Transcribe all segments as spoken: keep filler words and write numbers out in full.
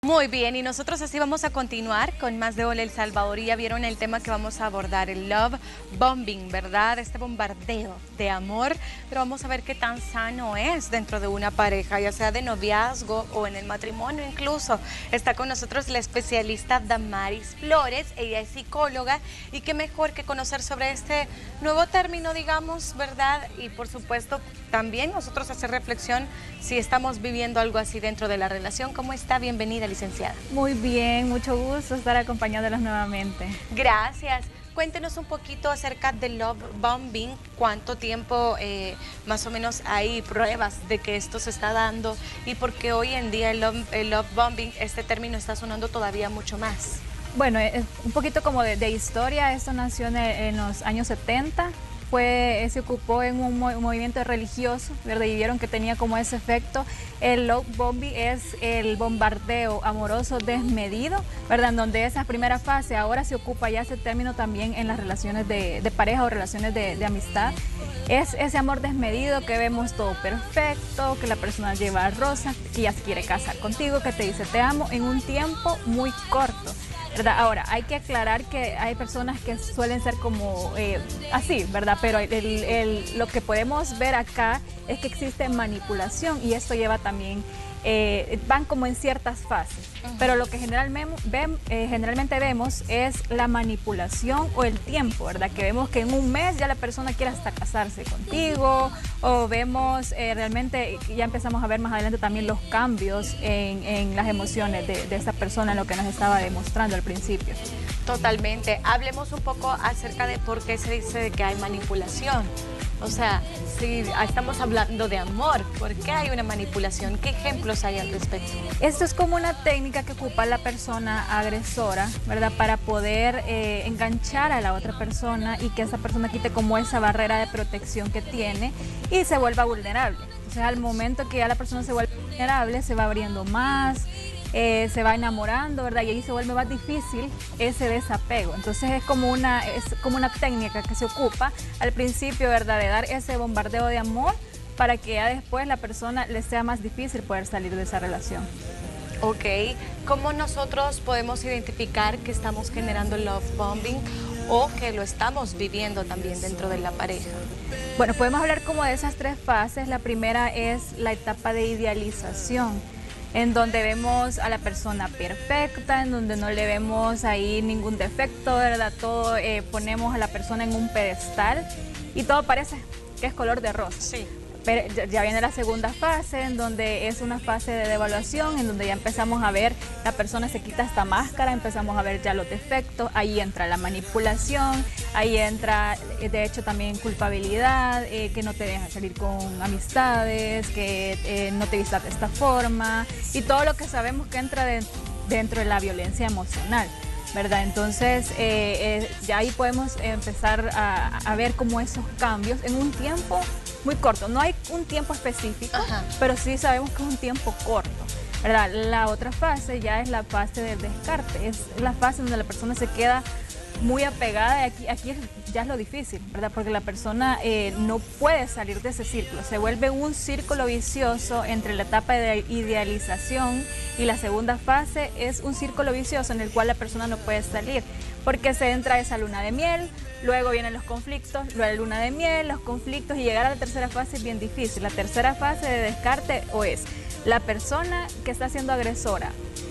Muy bien, y nosotros así vamos a continuar con más de Hola El Salvador. Y ya vieron el tema que vamos a abordar, el love bombing, ¿verdad? Este bombardeo de amor, pero vamos a ver qué tan sano es dentro de una pareja, ya sea de noviazgo o en el matrimonio incluso. Está con nosotros la especialista Damaris Flores, ella es psicóloga, y qué mejor que conocer sobre este nuevo término, digamos, ¿verdad? Y por supuesto también nosotros hacer reflexión si estamos viviendo algo así dentro de la relación. ¿Cómo está? Bienvenida, licenciada. Muy bien, mucho gusto estar acompañándolos nuevamente. Gracias. Cuéntenos un poquito acerca del love bombing, cuánto tiempo eh, más o menos hay pruebas de que esto se está dando y por qué hoy en día el love, el love bombing, este término está sonando todavía mucho más. Bueno, es un poquito como de, de historia, esto nació en, en los años setenta. Fue, se ocupó en un, mo un movimiento religioso, ¿verdad? Y vieron que tenía como ese efecto. El love bombing es el bombardeo amoroso desmedido, ¿verdad? En donde esa primera fase, ahora se ocupa ya ese término también en las relaciones de, de pareja o relaciones de, de amistad. Es ese amor desmedido que vemos todo perfecto, que la persona lleva rosas, que ya se quiere casar contigo, que te dice te amo en un tiempo muy corto, ¿verdad? Ahora, hay que aclarar que hay personas que suelen ser como eh, así, ¿verdad? Pero el, el, lo que podemos ver acá es que existe manipulación y esto lleva también, eh, van como en ciertas fases. Uh-huh. Pero lo que generalmente, ven, eh, generalmente vemos es la manipulación o el tiempo, ¿verdad? Que vemos que en un mes ya la persona quiere hasta casarse contigo, o vemos eh, realmente, ya empezamos a ver más adelante también los cambios en, en las emociones de, de esa persona, en lo que nos estaba demostrando al principio. Totalmente. Hablemos un poco acerca de por qué se dice que hay manipulación. O sea, si estamos hablando de amor, ¿por qué hay una manipulación? ¿Qué ejemplos hay al respecto? Esto es como una técnica que ocupa la persona agresora, ¿verdad? Para poder eh, enganchar a la otra persona y que esa persona quite como esa barrera de protección que tiene y se vuelva vulnerable. Entonces, al momento que ya la persona se vuelve vulnerable, se va abriendo más, Eh, se va enamorando, ¿verdad? Y ahí se vuelve más difícil ese desapego. Entonces es como una, es como una técnica que se ocupa al principio, ¿verdad? De dar ese bombardeo de amor para que ya después la persona le sea más difícil poder salir de esa relación. Ok, ¿cómo nosotros podemos identificar que estamos generando love bombing o que lo estamos viviendo también dentro de la pareja? Bueno, podemos hablar como de esas tres fases. La primera es la etapa de idealización, en donde vemos a la persona perfecta, en donde no le vemos ahí ningún defecto, ¿verdad? Todo eh, ponemos a la persona en un pedestal y todo parece que es color de rosa. Sí. Pero ya viene la segunda fase, en donde es una fase de devaluación, en donde ya empezamos a ver, la persona se quita esta máscara, empezamos a ver ya los defectos, ahí entra la manipulación, ahí entra de hecho también culpabilidad, eh, que no te deja salir con amistades, que eh, no te vistas de esta forma, y todo lo que sabemos que entra de, dentro de la violencia emocional, ¿verdad? Entonces, eh, eh, ya ahí podemos empezar a, a ver como esos cambios en un tiempo muy corto. No hay un tiempo específico, Ajá. pero sí sabemos que es un tiempo corto, ¿verdad? La otra fase ya es la fase del descarte, es la fase donde la persona se queda muy apegada, y aquí, aquí es, ya es lo difícil, ¿verdad? Porque la persona eh, no puede salir de ese círculo, se vuelve un círculo vicioso entre la etapa de idealización y la segunda fase es un círculo vicioso en el cual la persona no puede salir, porque se entra esa luna de miel, luego vienen los conflictos, luego la luna de miel, los conflictos y llegar a la tercera fase es bien difícil. La tercera fase de descarte o es la persona que está siendo agresora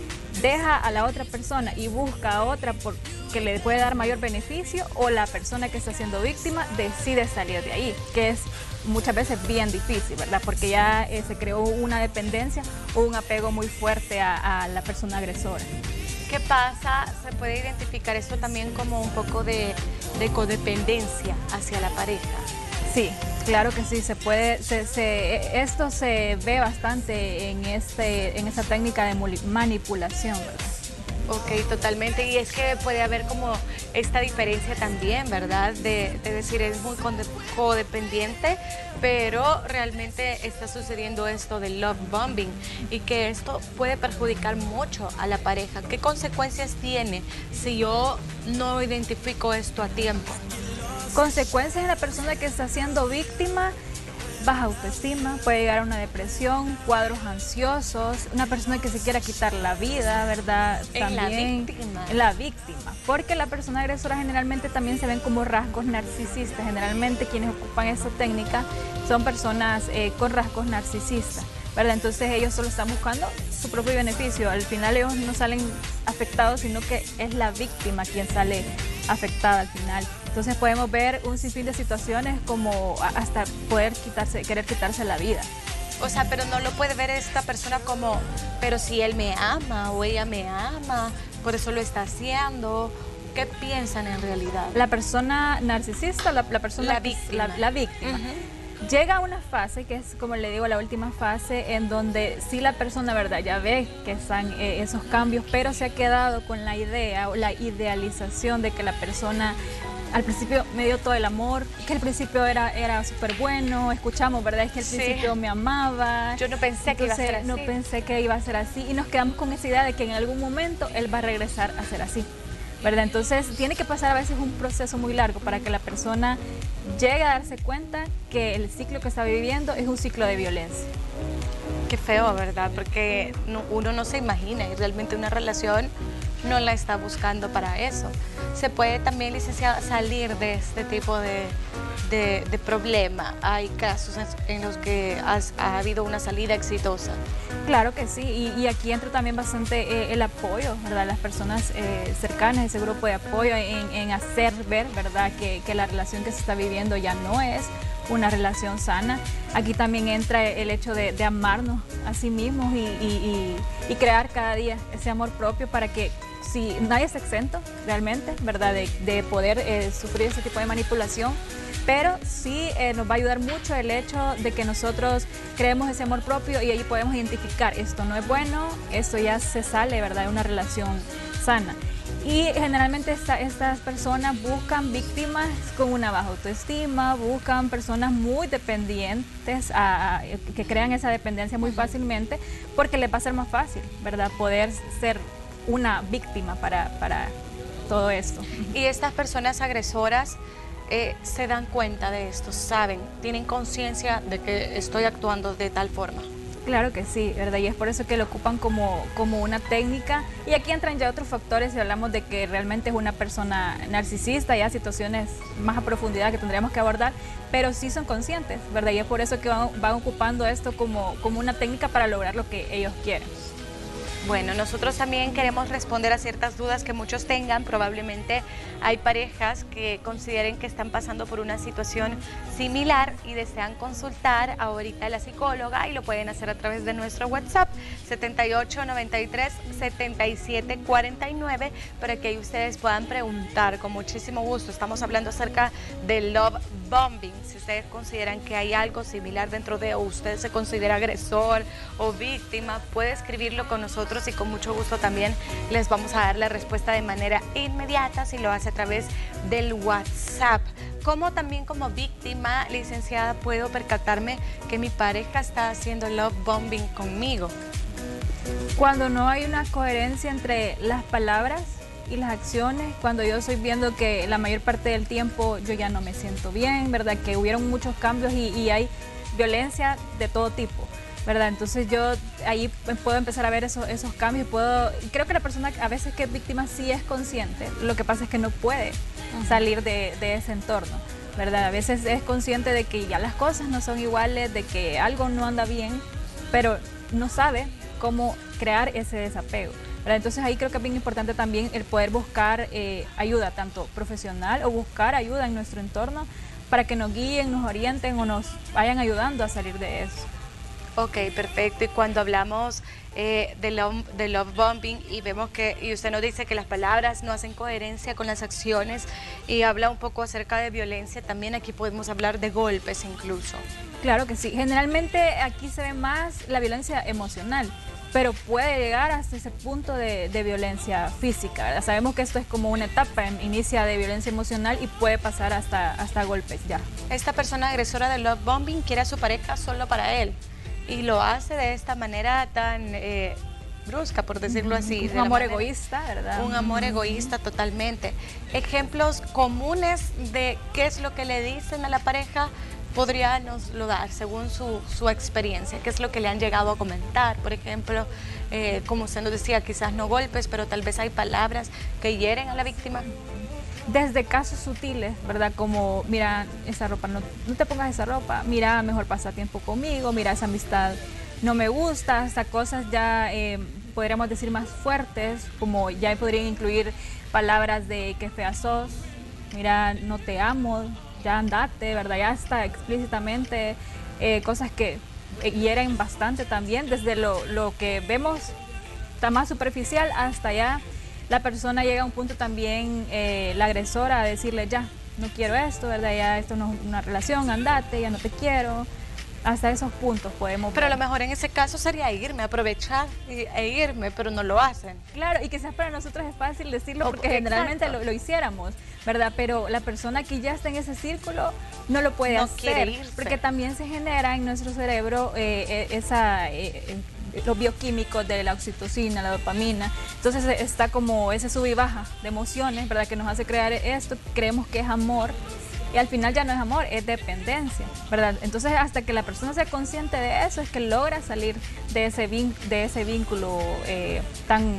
deja a la otra persona y busca a otra por que le puede dar mayor beneficio, o la persona que está siendo víctima decide salir de ahí, que es muchas veces bien difícil, ¿verdad? Porque ya eh, se creó una dependencia o un apego muy fuerte a, a la persona agresora. ¿Qué pasa? Se puede identificar esto también como un poco de, de codependencia hacia la pareja. Sí, claro que sí, se puede, se, se, esto se ve bastante en, este, en esta técnica de manipulación, ¿verdad? Ok, totalmente. Y es que puede haber como esta diferencia también, ¿verdad? De, de decir, es muy codependiente, pero realmente está sucediendo esto del love bombing y que esto puede perjudicar mucho a la pareja. ¿Qué consecuencias tiene si yo no identifico esto a tiempo? Consecuencias en la persona que está siendo víctima. baja autoestima, puede llegar a una depresión, cuadros ansiosos, una persona que se quiera quitar la vida, ¿verdad? En También la víctima. la víctima, porque la persona agresora generalmente también se ven como rasgos narcisistas. Generalmente quienes ocupan esa técnica son personas eh, con rasgos narcisistas, ¿verdad? Entonces ellos solo están buscando su propio beneficio. Al final ellos no salen afectados, sino que es la víctima quien sale afectada al final. Entonces podemos ver un sinfín de situaciones como hasta poder quitarse, querer quitarse la vida. O sea, pero no lo puede ver esta persona como, pero si él me ama o ella me ama, por eso lo está haciendo. ¿Qué piensan en realidad? La persona narcisista, la, la persona... La víctima. La, la víctima. Uh-huh. Llega a una fase, que es como le digo, la última fase, en donde sí la persona, ¿verdad?, ya ve que están eh, esos cambios, pero se ha quedado con la idea o la idealización de que la persona al principio me dio todo el amor, que al principio era, era súper bueno, escuchamos, ¿verdad? Es que al principio sí me amaba. Yo no pensé Entonces, que iba a ser así. No pensé que iba a ser así y nos quedamos con esa idea de que en algún momento él va a regresar a ser así, ¿verdad? Entonces tiene que pasar a veces un proceso muy largo para que la persona llegue a darse cuenta que el ciclo que está viviendo es un ciclo de violencia. Qué feo, ¿verdad? Porque no, uno no se imagina y realmente una relación no la está buscando para eso. Se puede también, licenciada, salir de este tipo de, de, de problema. Hay casos en los que has, ha habido una salida exitosa. Claro que sí, y, y aquí entra también bastante eh, el apoyo, ¿verdad? Las personas eh, cercanas, ese grupo de apoyo en, en hacer ver, ¿verdad?, que, que la relación que se está viviendo ya no es una relación sana. Aquí también entra el hecho de, de amarnos a sí mismos y, y, y, y crear cada día ese amor propio para que si nadie es exento realmente, ¿verdad?, de, de poder eh, sufrir ese tipo de manipulación. Pero sí eh, nos va a ayudar mucho el hecho de que nosotros creemos ese amor propio y ahí podemos identificar esto no es bueno, esto ya se sale, ¿verdad?, de una relación sana. Y generalmente esta, estas personas buscan víctimas con una baja autoestima, buscan personas muy dependientes, a, a, que crean esa dependencia muy fácilmente, porque les va a ser más fácil, ¿verdad?, poder ser una víctima para, para todo esto. Y estas personas agresoras eh, se dan cuenta de esto, saben, tienen conciencia de que estoy actuando de tal forma. Claro que sí, ¿verdad? Y es por eso que lo ocupan como, como una técnica. Y aquí entran ya otros factores y hablamos de que realmente es una persona narcisista, ya situaciones más a profundidad que tendríamos que abordar, pero sí son conscientes, ¿verdad? Y es por eso que van, van ocupando esto como, como una técnica para lograr lo que ellos quieren. Bueno, nosotros también queremos responder a ciertas dudas que muchos tengan. Probablemente hay parejas que consideren que están pasando por una situación similar y desean consultar ahorita a la psicóloga y lo pueden hacer a través de nuestro WhatsApp setenta y ocho, noventa y tres, setenta y siete, cuarenta y nueve para que ustedes puedan preguntar con muchísimo gusto. Estamos hablando acerca del love bombing. Si ustedes consideran que hay algo similar dentro de o usted se considera agresor o víctima, puede escribirlo con nosotros y con mucho gusto también les vamos a dar la respuesta de manera inmediata si lo hace a través del WhatsApp. Como también como víctima, licenciada, puedo percatarme que mi pareja está haciendo love bombing conmigo. Cuando no hay una coherencia entre las palabras y las acciones, cuando yo estoy viendo que la mayor parte del tiempo yo ya no me siento bien, ¿verdad?, que hubieron muchos cambios y, y hay violencia de todo tipo, ¿verdad? Entonces yo ahí puedo empezar a ver esos, esos cambios. Puedo, creo que la persona a veces que es víctima sí es consciente, lo que pasa es que no puede salir de, de ese entorno, ¿verdad? A veces es consciente de que ya las cosas no son iguales, de que algo no anda bien, pero no sabe cómo crear ese desapego, ¿verdad? Entonces ahí creo que es bien importante también el poder buscar eh, ayuda, tanto profesional o buscar ayuda en nuestro entorno para que nos guíen, nos orienten o nos vayan ayudando a salir de eso. Ok, perfecto. Y cuando hablamos eh, de, love, de love bombing y vemos que, y usted nos dice que las palabras no hacen coherencia con las acciones y habla un poco acerca de violencia, también aquí podemos hablar de golpes incluso. Claro que sí. Generalmente aquí se ve más la violencia emocional, pero puede llegar hasta ese punto de, de violencia física, ¿verdad? Sabemos que esto es como una etapa, inicia de violencia emocional y puede pasar hasta, hasta golpes ya. Esta persona agresora de love bombing quiere a su pareja solo para él. Y lo hace de esta manera tan eh, brusca, por decirlo así. Un amor egoísta, ¿verdad? Un amor egoísta totalmente. Ejemplos comunes de qué es lo que le dicen a la pareja podría nos lo dar según su, su experiencia? ¿Qué es lo que le han llegado a comentar? Por ejemplo, eh, como usted nos decía, quizás no golpes, pero tal vez hay palabras que hieren a la víctima. Desde casos sutiles, ¿verdad? Como, mira, esa ropa, no, no te pongas esa ropa, mira, mejor pasa tiempo conmigo, mira, esa amistad no me gusta, hasta cosas ya, eh, podríamos decir, más fuertes, como ya podrían incluir palabras de que fea sos, mira, no te amo, ya andate, ¿verdad? Ya está explícitamente, eh, cosas que hieren bastante también, desde lo, lo que vemos está más superficial hasta ya la persona llega a un punto también, eh, la agresora, a decirle ya, no quiero esto, ¿verdad? Ya esto no es una relación, andate, ya no te quiero. Hasta esos puntos podemos Pero ver. a lo mejor en ese caso sería irme, aprovechar y- e irme, pero no lo hacen. Claro, y quizás para nosotros es fácil decirlo O- porque generalmente exacto. lo, lo hiciéramos, ¿verdad? Pero la persona que ya está en ese círculo no lo puede No hacer. quiere irse. Porque también se genera en nuestro cerebro eh, eh, esa... eh, eh, los bioquímicos de la oxitocina, la dopamina. Entonces eh, está como ese sub y baja de emociones, ¿verdad? Que nos hace crear esto, creemos que es amor. Y al final ya no es amor, es dependencia, ¿verdad? Entonces hasta que la persona sea consciente de eso es que logra salir de ese, vin- de ese vínculo eh, tan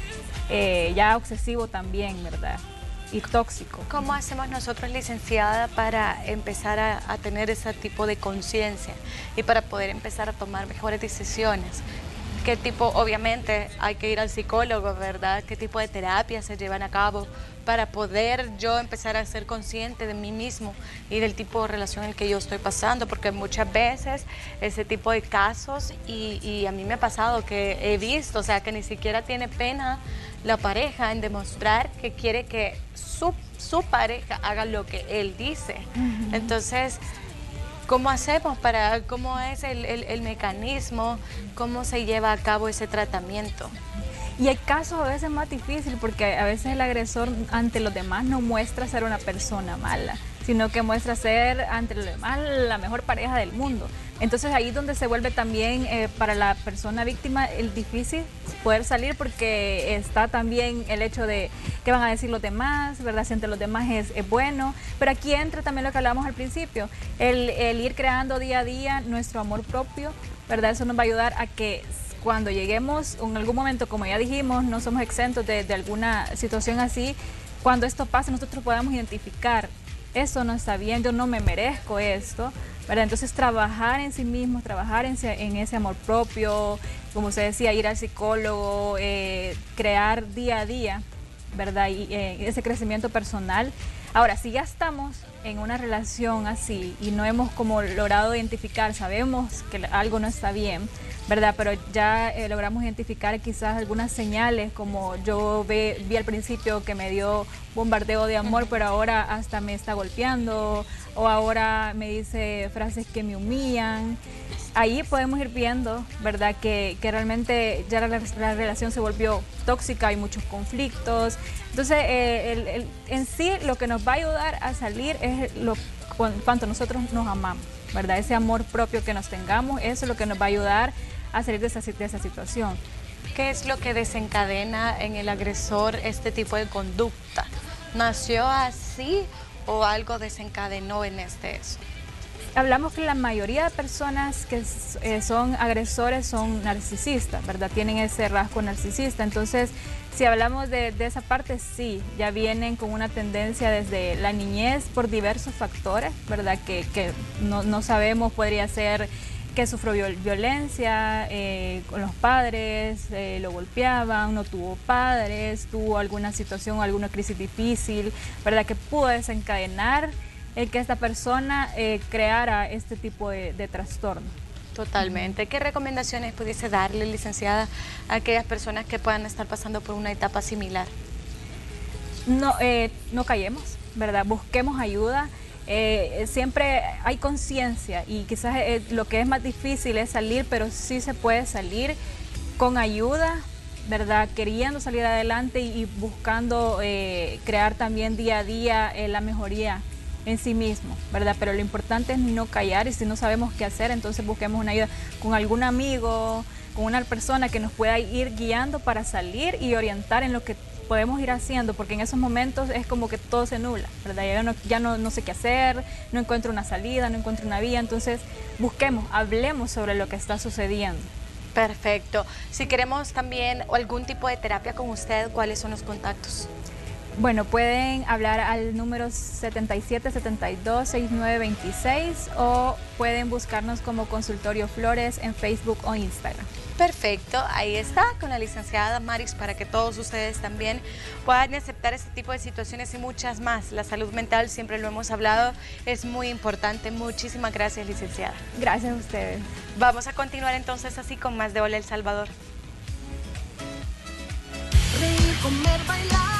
eh, ya obsesivo también, ¿verdad? Y tóxico. ¿Cómo hacemos nosotros, licenciada, para empezar a, a tener ese tipo de conciencia y para poder empezar a tomar mejores decisiones? ¿Qué tipo, obviamente, hay que ir al psicólogo, ¿verdad? ¿Qué tipo de terapias se llevan a cabo para poder yo empezar a ser consciente de mí mismo y del tipo de relación en el que yo estoy pasando? Porque muchas veces ese tipo de casos, y, y a mí me ha pasado que he visto, o sea, que ni siquiera tiene pena la pareja en demostrar que quiere que su, su pareja haga lo que él dice. Uh-huh. Entonces, ¿cómo hacemos para, cómo es el, el, el mecanismo, cómo se lleva a cabo ese tratamiento? Y hay casos a veces más difíciles porque a veces el agresor ante los demás no muestra ser una persona mala, sino que muestra ser ante los demás la mejor pareja del mundo. Entonces ahí es donde se vuelve también eh, para la persona víctima el difícil poder salir, porque está también el hecho de qué van a decir los demás, ¿verdad? Si entre los demás es, es bueno. Pero aquí entra también lo que hablábamos al principio, el, el ir creando día a día nuestro amor propio, ¿verdad? Eso nos va a ayudar a que cuando lleguemos en algún momento, como ya dijimos, no somos exentos de, de alguna situación así, cuando esto pase nosotros podamos identificar, eso no está bien, yo no me merezco esto, ¿verdad? Entonces trabajar en sí mismos, trabajar en, en ese amor propio, como usted decía, ir al psicólogo, eh, crear día a día, ¿verdad? Y eh, ese crecimiento personal. Ahora, si ya estamos en una relación así y no hemos como logrado identificar, sabemos que algo no está bien, ¿verdad? Pero ya eh, logramos identificar quizás algunas señales, como yo ve, vi al principio que me dio bombardeo de amor, pero ahora hasta me está golpeando, o ahora me dice frases que me humillan. Ahí podemos ir viendo, ¿verdad? Que, que realmente ya la, la relación se volvió tóxica, hay muchos conflictos. Entonces, eh, el, el, en sí, lo que nos va a ayudar a salir es lo, cuánto nosotros nos amamos, ¿verdad? Ese amor propio que nos tengamos, eso es lo que nos va a ayudar a salir de esa, de esa situación. ¿Qué es lo que desencadena en el agresor este tipo de conducta? ¿Nació así o algo desencadenó en este eso? Hablamos que la mayoría de personas que eh, son agresores son narcisistas, ¿verdad? Tienen ese rasgo narcisista. Entonces, si hablamos de, de esa parte, sí, ya vienen con una tendencia desde la niñez por diversos factores, ¿verdad? Que, que no, no sabemos, podría ser que sufrió viol violencia eh, con los padres, eh, lo golpeaban, no tuvo padres, tuvo alguna situación, alguna crisis difícil, ¿verdad? Que pudo desencadenar el que esta persona eh, creara este tipo de, de trastorno. Totalmente. ¿Qué recomendaciones pudiese darle, licenciada, a aquellas personas que puedan estar pasando por una etapa similar? No, eh, no callemos, ¿verdad? Busquemos ayuda. Eh, siempre hay conciencia y quizás eh, lo que es más difícil es salir, pero sí se puede salir con ayuda, ¿verdad? Queriendo salir adelante y, y buscando eh, crear también día a día eh, la mejoría en sí mismo, ¿verdad? Pero lo importante es no callar, y si no sabemos qué hacer, entonces busquemos una ayuda con algún amigo, con una persona que nos pueda ir guiando para salir y orientar en lo que podemos ir haciendo, porque en esos momentos es como que todo se nubla, ¿verdad? Ya no, ya no, no sé qué hacer, no encuentro una salida, no encuentro una vía, entonces busquemos, hablemos sobre lo que está sucediendo. Perfecto. Si queremos también algún tipo de terapia con usted, ¿cuáles son los contactos? Bueno, pueden hablar al número setenta y siete setenta y dos sesenta y nueve veintiséis o pueden buscarnos como Consultorio Flores en Facebook o Instagram. Perfecto, ahí está con la licenciada Damaris para que todos ustedes también puedan aceptar este tipo de situaciones y muchas más. La salud mental, siempre lo hemos hablado, es muy importante. Muchísimas gracias, licenciada. Gracias a ustedes. Vamos a continuar entonces así con más de Hola El Salvador. Reír, comer, bailar.